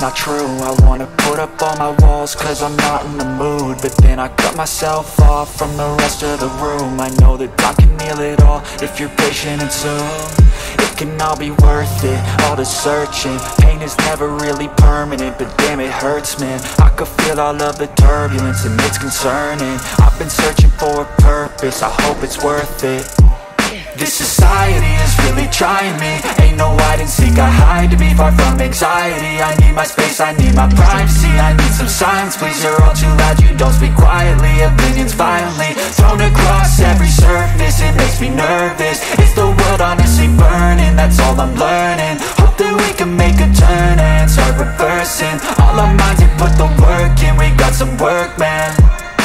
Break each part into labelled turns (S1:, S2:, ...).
S1: not true. I wanna put up all my walls cause I'm not in the mood, but then I cut myself off from the rest of the room. I know that time can heal it all if you're patient and soon it can all be worth it, all the searching. Pain is never really permanent, but damn it hurts, man. I could feel all of the turbulence and it's concerning. I've been searching for a purpose, I hope it's worth it. This society is really trying me. Ain't no hide and seek, I hide to be far from anxiety. I need my space, I need my privacy. I need some silence, please, you're all too loud. You don't speak quietly, opinions violently thrown across every surface. It makes me nervous, is the world honestly burning? That's all I'm learning. Hope that we can make a turn and start reversing all our minds and put the work in. We got some work, man.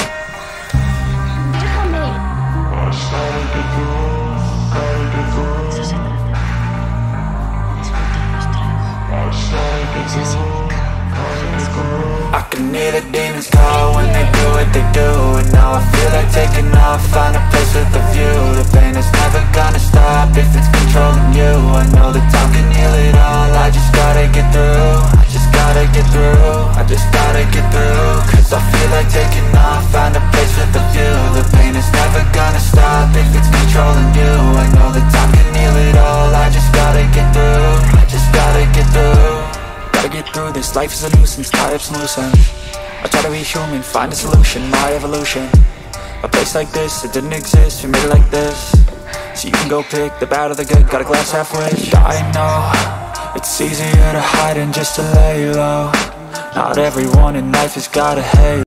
S1: I can hear the demons call when they do what they do, and now I feel like taking off, find a place with a view. The pain is never gonna stop if it's controlling you. I know that time can heal it all, I just gotta get through. I just gotta get through, I just gotta get through. Cause I feel like taking off, find a place with a view. The pain is never gonna stop if it's controlling you. I know that time can heal it all, I just gotta get through. I just gotta get through. Gotta get through this, life is a nuisance, tie up some loose ends. I try to be human, find a solution, my evolution. A place like this, it didn't exist, we made it like this. So you can go pick the bad or the good, got a glass halfway. I know, it's easier to hide than just to lay low. Not everyone in life has got a hate.